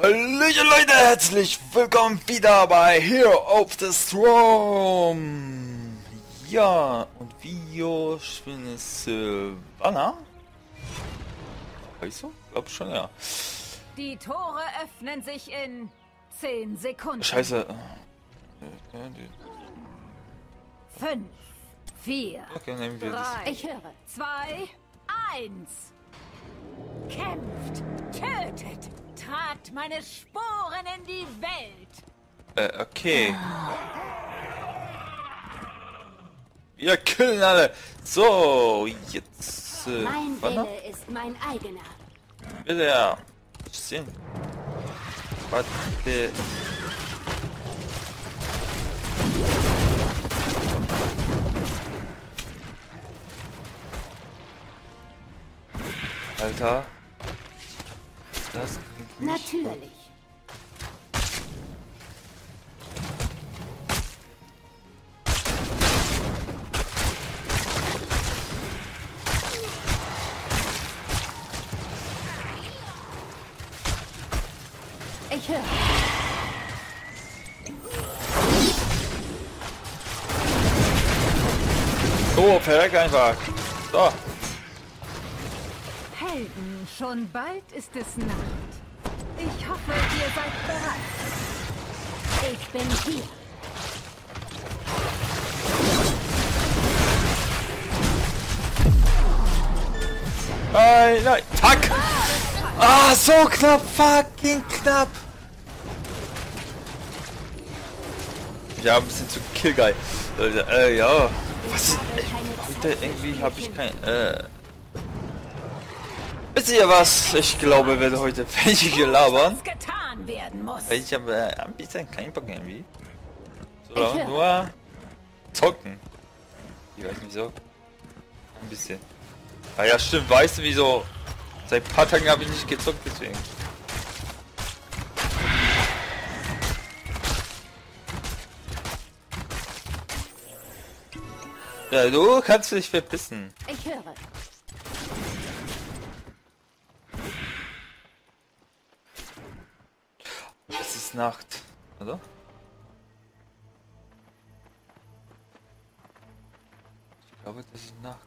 Hallöchen Leute, herzlich willkommen wieder bei Hero of the Storm. Ja, und wir spielen es Silvana. Heißt so? Glaub schon, ja. Die Tore öffnen sich in 10 Sekunden. Scheiße. 5, 4, Okay, nehmen wir das. 3, ich höre. 2, 1. Kämpft, tötet, tragt meine Sporen in die Welt. Okay. Wir killen alle. So, jetzt. Mein Wille ist mein eigener. Bitte, ja. Sehen. Warte. Alter. Das klingt nicht Natürlich. Ich höre. So, verreck einfach. So. Helden, schon bald ist es Nacht. Ich hoffe, ihr seid bereit. Ich bin hier. Nein, nein. Fuck. Ah, so knapp. Fucking knapp. Ja, ein bisschen zu killgeil. Ja. Was ist... Heute irgendwie habe ich kein... Wisst ihr was? Ich glaube, werde heute welche labern. Was getan werden muss. Weil ich habe ein bisschen keinen Bock irgendwie. So, nur zocken. Ich weiß nicht so. Ein bisschen. Ah ja, stimmt. Weißt du wieso? Seit ein paar Tagen habe ich nicht gezockt, deswegen. Ja, du kannst dich verpissen. Ich höre. Es ist Nacht, oder? Ich glaube, das ist Nacht.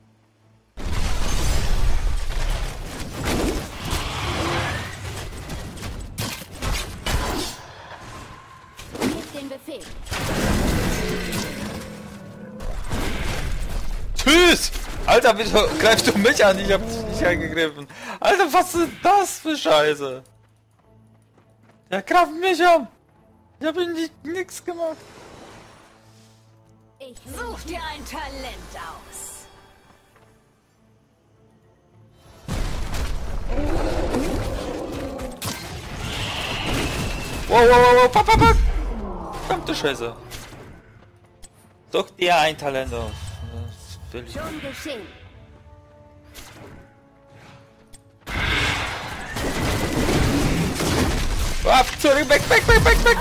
Gib den Befehl. Tschüss! Alter, wieso greifst du mich an? Ich hab dich nicht angegriffen. Alter, was ist das für Scheiße? Der greift mich an. Ich hab ihm nichts gemacht. Ich Such dir ein Talent aus. Wow, wow, wow, wow, papp. Verdammte Scheiße. Such dir ein Talent aus. Das will ich. schon geschehen. Ah, zurück, weg. Weitere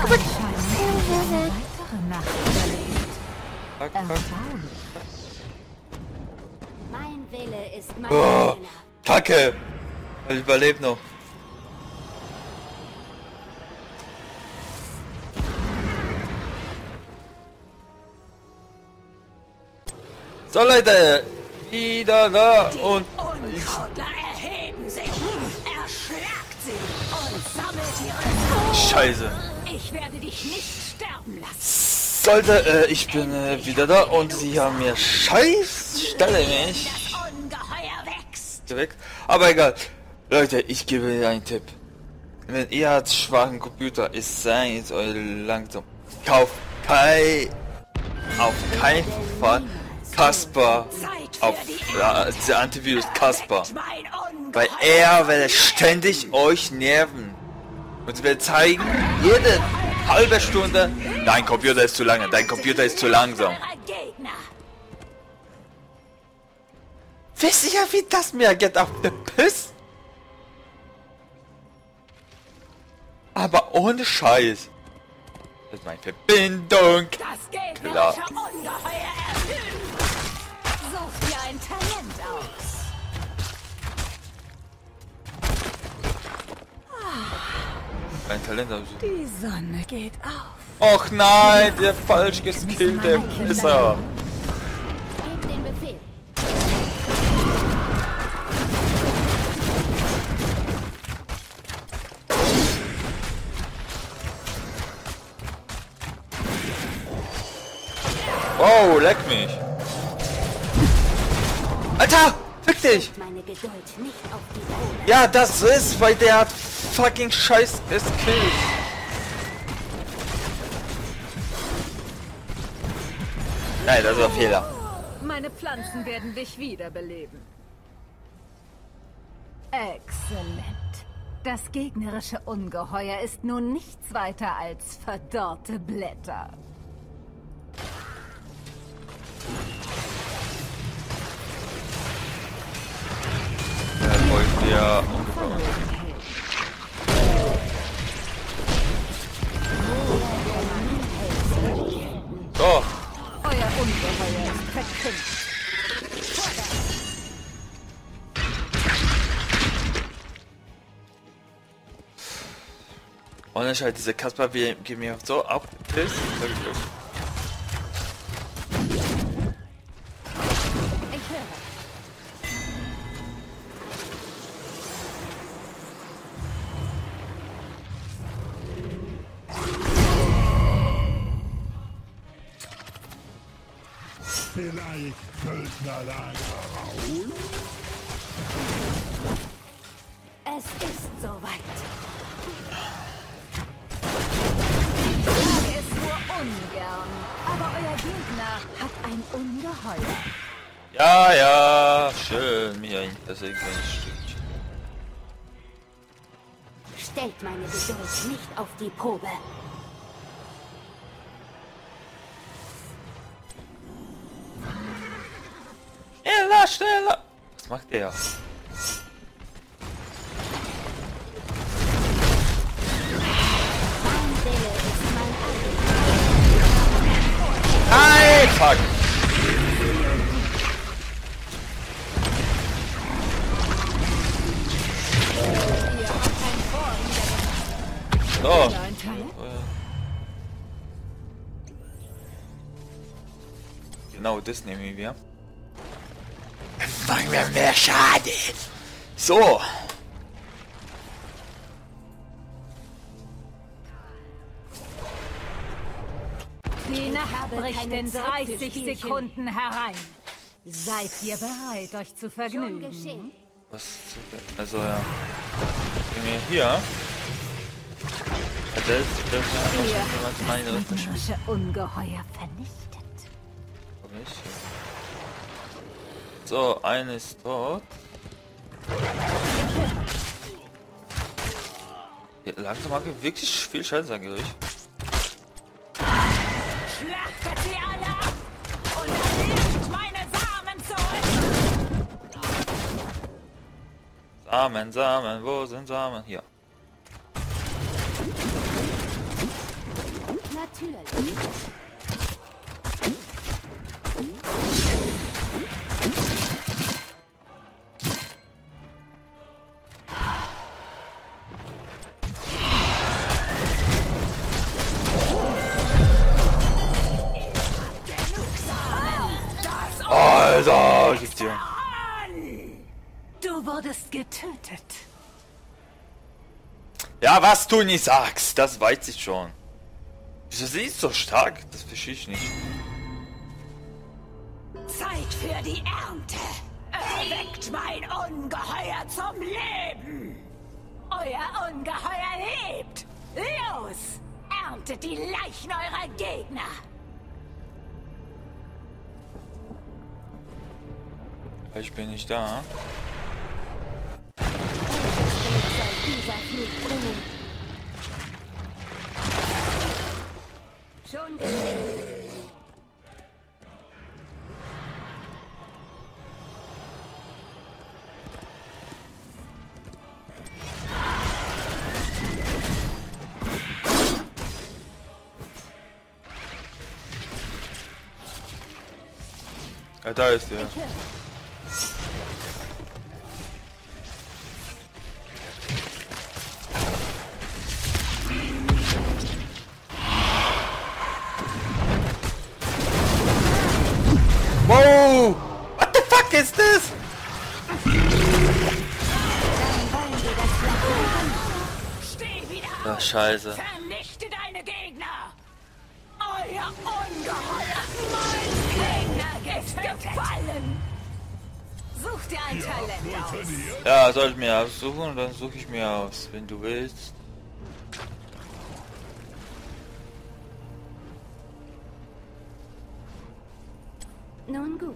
Nacht überlebt. Fuck. Erstaunlich. Mein Wille ist mein Oh, eigener. Kacke. Ich überlebe noch. So Leute, wieder da und Unkrautler erheben sich, erschlagt sie und sammelt ihre... Scheiße. Ich werde dich nicht sterben lassen. Sollte, ich bin wieder da und sie haben mir scheiß Stelle nicht Das Ungeheuer wächst. direkt. Aber egal. Leute, ich gebe dir einen Tipp. Wenn ihr habt schwachen Computer, ist sein jetzt euer langsam. Kauft auf keinen Fall Kasper auf der Antivirus Kasper. Weil er will ständig euch nerven. Und will zeigen, jede halbe Stunde, dein Computer ist zu lange, dein Computer ist zu langsam. Wisst ihr, wie das mir geht auf den Piss? Aber ohne Scheiß. Das ist meine Verbindung. Das Geld wird Klar. euch ungeheuer erhöhen. Such dir ein Talent aus. Ein Talent habe ich. Die Sonne geht auf. Och nein, der falsch geskillte Pisser. Gebt den Befehl. Wow, leck mich. Alter, fick dich. Meine Geduld nicht auf die Probe. Ja, das ist, weil der hat fucking scheiß Skills. Nein, das war Fehler. Meine Pflanzen werden dich wiederbeleben. Exzellent. Das gegnerische Ungeheuer ist nun nichts weiter als verdorrte Blätter. Er wollte ja... So. Euer Ungeheuer ist verkümmert. Und halt diese Kasper geht mir so ab. Ist. Ich höre. Vielleicht Söldnerlager Raoul? Es ist soweit. Ich sage es nur ungern, aber euer Gegner hat ein Ungeheuer. Ja, ja, schön. Mir eigentlich das irgendwann stimmt. Stellt meine Geduld nicht auf die Probe. Schneller, schneller. Was macht der? Mein Wille ist mein eigener. Nein, fuck. Ihr habt ein Tor niedergemacht. So. Ein Teil? Genau, das nehmen wir. Fangen wir mehr Schaden. So. Die Nacht bricht keine in Zeit für 30 Spielchen. Sekunden herein. Seid ihr bereit, euch zu Schon vergnügen? geschehen. Was? Also ja. Gehen wir hier. Das ist Ihr was habt meine das gegnerische Ungeheuer vernichtet. So, eine ist tot. Ja, langsam mag ich wirklich viel Schaden, sage ich. Schlachtet sie alle ab und nehmt meine Samen zurück! Samen, Samen, wo sind Samen? Hier. Natürlich. Alter, gib dir. Du wurdest getötet. Ja, was du nicht sagst, das weiß ich schon. Wieso sie ist so stark? Das verstehe ich nicht. Zeit für die Ernte. Erweckt mein Ungeheuer zum Leben. Euer Ungeheuer lebt. Los, erntet die Leichen eurer Gegner. Ich bin nicht da. Soll dieser Flug bringen. Schon geschehen. Ja, da ist der. Ich höre. Ah, scheiße. Vernichte deine Gegner! Euer Ungeheuer! Mein Gegner ist gefallen! Such dir ein Talent aus. Ja, soll ich mir aussuchen und dann suche ich mir aus, wenn du willst. Nun gut.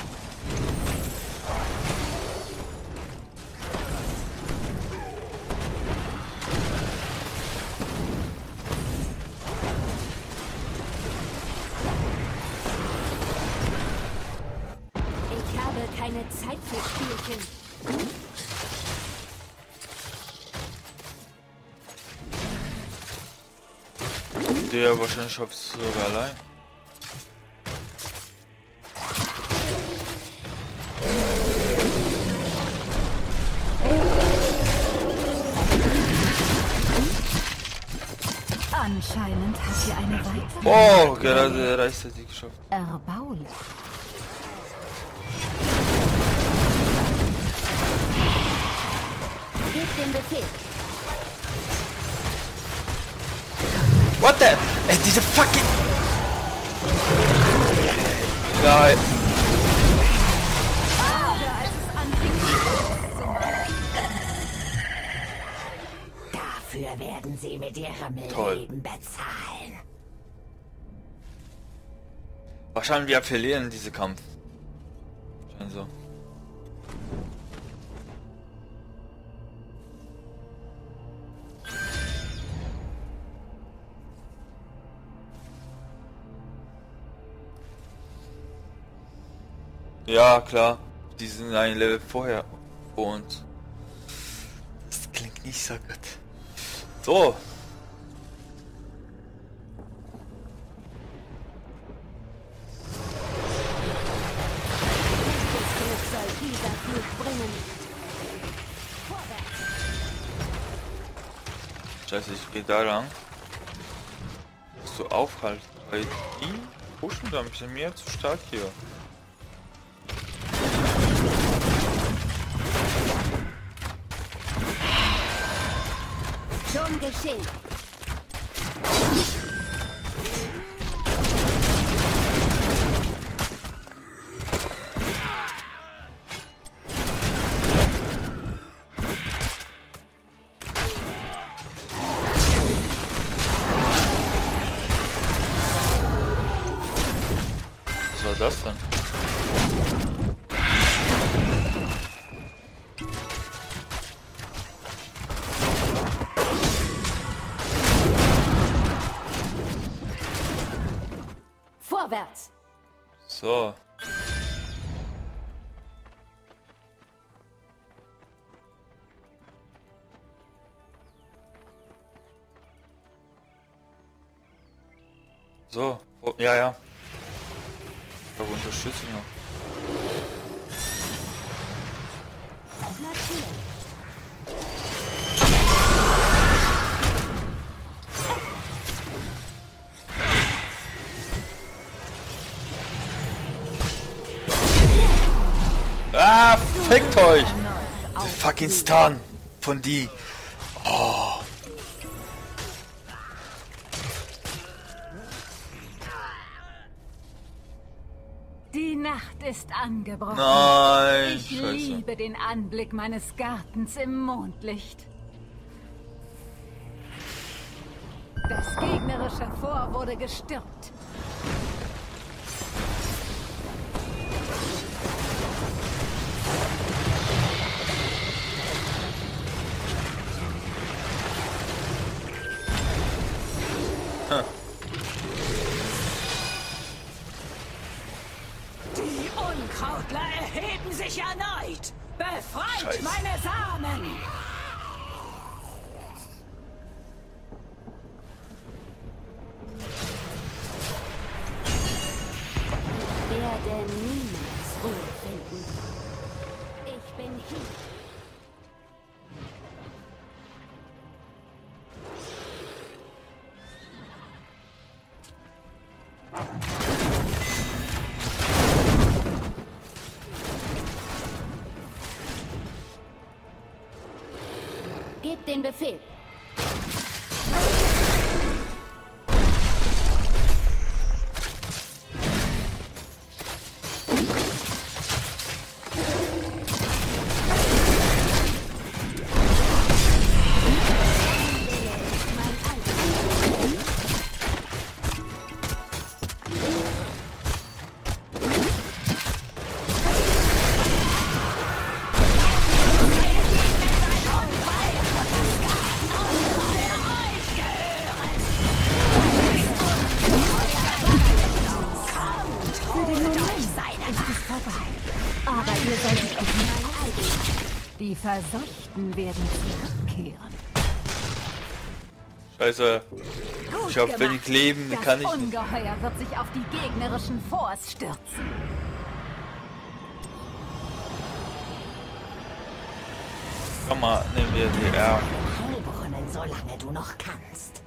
Ich habe keine Zeit für Spielchen. Der wahrscheinlich schafft es sogar allein. Anscheinend hat sie eine weitere Oh, gerade der Reis hat die geschafft. erbaulich. Gebt den Befehl. What the? Ey, diese fucking... Geil. Als es anfing, Spaß zu machen. Dafür werden Sie mit Ihrem Toll. Leben bezahlen. Wahrscheinlich wir verlieren diese Kampf. Scheint so. Ja, klar. Die sind ein Level vorher. Und das klingt nicht so gut. So. Das Glück soll dieser Flug bringen. Scheiße, ich gehe da lang. Musst du aufhalten. Weil die pushen da ein bisschen mehr zu stark hier. Schon geschehen. Was war das denn? Vorwärts. So. So. Oh, ja, ja. Ich brauche Unterstützung noch. Natürlich. Ah, fickt euch! Erneut Fucking Stun von die. Oh. Die Nacht ist angebrochen. Nein, Ich scheiße. liebe den Anblick meines Gartens im Mondlicht. Das gegnerische Fort wurde gestürmt. Die Unkrautler erheben sich erneut. Befreit Scheiße. meine Samen. Werde niemals Ruhe finden. Ich bin hier. Gebt den Befehl. Verseuchten werden zurückkehren. Scheiße. Gut Ich hab gemacht. wenig Leben, Das kann ich nicht. Ungeheuer wird sich auf die gegnerischen Forts stürzen. Komm mal, nehmen wir die R. Heilbrunnen, solange du noch kannst.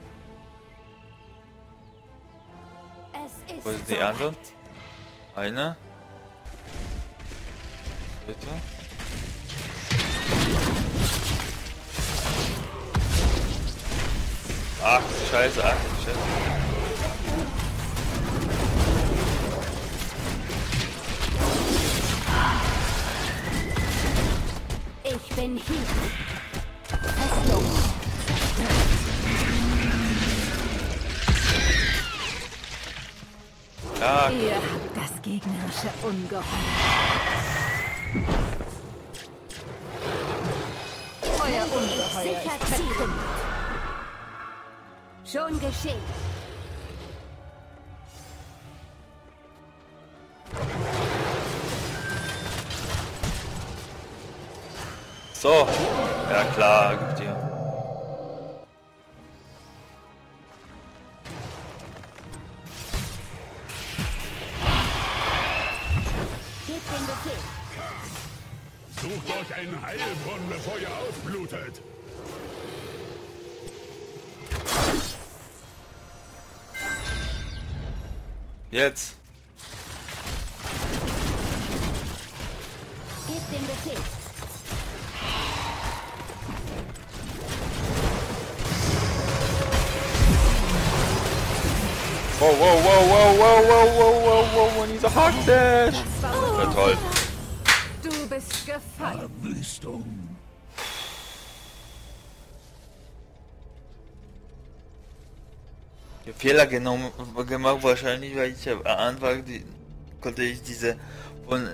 Es ist Wo sind die soweit. anderen? Eine. Bitte. Ach, Scheiße, ach, Scheiße. Ich bin hier. Festung. Ja, Ihr habt das gegnerische Ungeheuer. Euer Ungeheuer Sicher ist zielen. verkrümmt. Schon geschehen. so. Ja klar, gibt dir. Gebt den Befehl. Sucht euch einen Heilbrunnen, bevor ihr ausblutet. Jetzt. Gebt den Befehl. Wow, wow, wow, wow, wow, wow, wow, wow, wow, und dieser Hackdash. Ja, toll. Du bist gefallen. Wüstung. Ich hab Fehler gemacht wahrscheinlich, weil ich am Anfang konnte ich diese von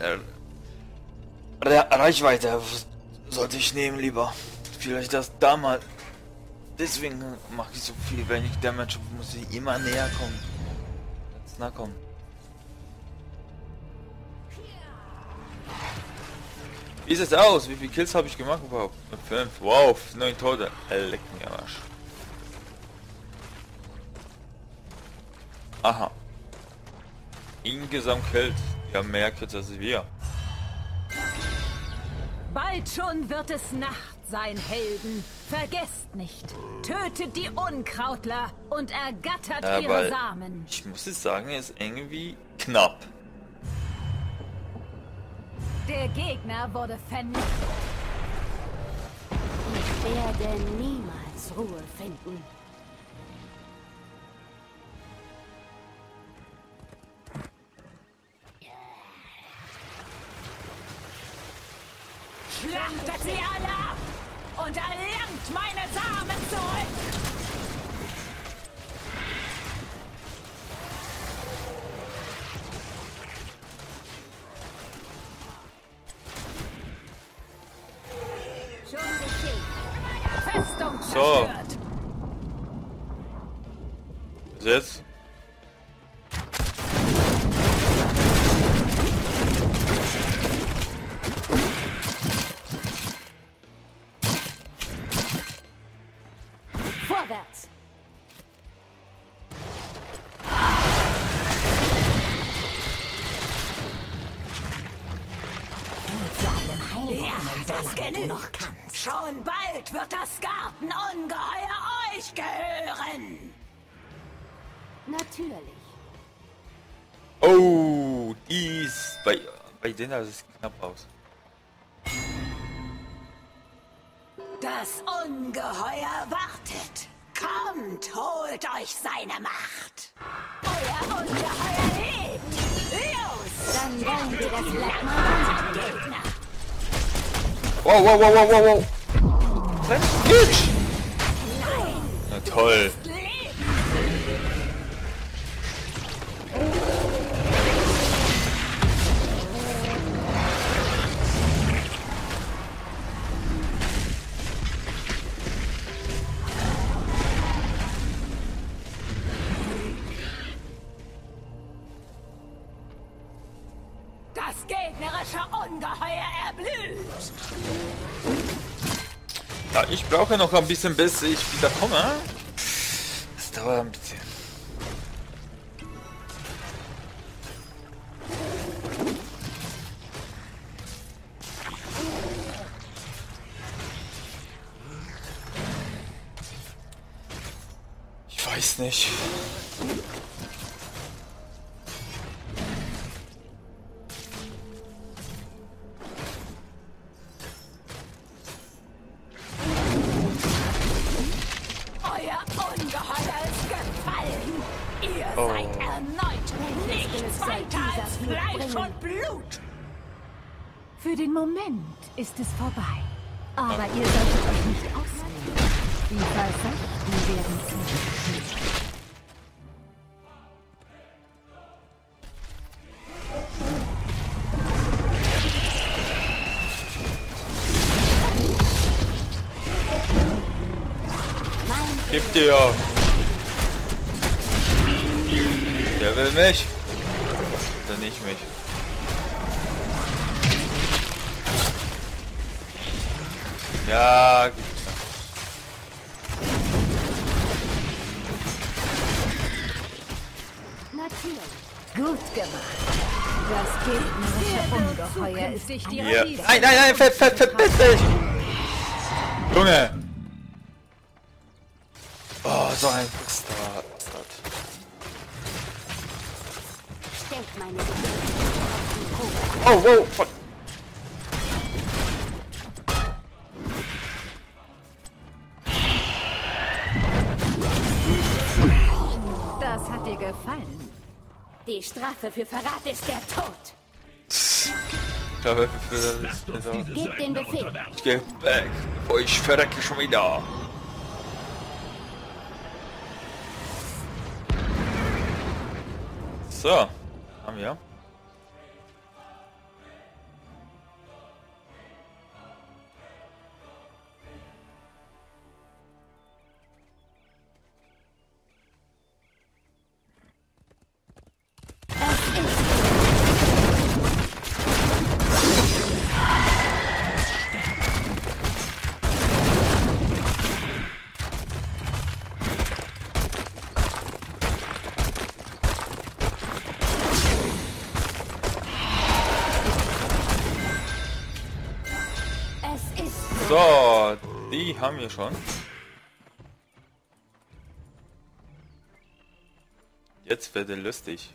Reichweite sollte ich nehmen lieber. Vielleicht das damals. Deswegen mache ich so viel, wenn ich Damage muss ich immer näher kommen. Ganz nah kommen. Wie sieht es aus? Wie viele Kills habe ich gemacht überhaupt? Mit 5. Wow, 9 Tote. Leck mir am Arsch. Aha. Insgesamt Kills. Ja, mehr Kills als wir. Bald schon wird es Nacht sein, Helden. Vergesst nicht, tötet die Unkrautler und ergattert Ja, ihre weil Samen. ich muss es sagen, ist irgendwie knapp. Der Gegner wurde vernichtet. Ich werde niemals Ruhe finden. Schlachtet sie alle ab und erlangt meine Samen zurück. Schon geschehen. Festung So. zerstört. Bis jetzt? Vorwärts. Ja, das genügt. Schon bald wird das Gartenungeheuer euch gehören. Natürlich. Oh, dies. Bei denen sieht es knapp aus. Das Ungeheuer wartet. Kommt, holt euch seine Macht. Euer Ungeheuer lebt. Los! Dann wollen wir das Blatt mal Gegner. Wow, wow, wow, wow, wow, wow. Let's Bitch! Na toll. Das gegnerische Ungeheuer erblüht. Ja, ich brauche noch ein bisschen, bis ich wieder komme. Das dauert ein bisschen. Ich weiß nicht. Für den Moment ist es vorbei. Aber ihr solltet euch nicht ausnehmen. Die Versagten werden zurückkehren. Gib dir! Der will mich! Oder nicht mich? Ja, gibt's. Natürlich. Gut gemacht. Das gegnerische Ungeheuer ist dich Ja. Nein, nein, nein, verpiss dich! Junge! Oh, so ein Bastard. Stellt meine Oh, wow, fuck. Das hat dir gefallen. Die Strafe für Verrat ist der Tod. Ich glaube, Gebt den Befehl. ich geh weg, bevor ich verrecke schon wieder. So, haben wir. So, die haben wir schon. Jetzt wird er lustig.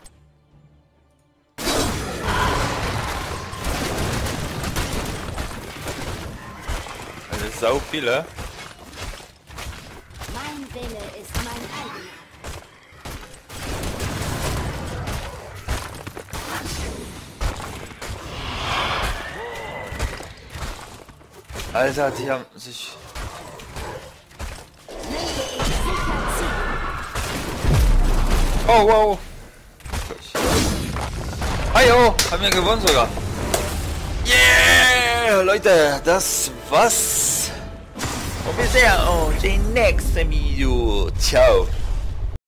Also sau viele. Mein Wille ist mein eigener. Alter, die haben sich... Oh, wow. Hallo, haben wir gewonnen sogar. Yeah, Leute, das war's. Und wir sehen uns im nächsten Video. Ciao.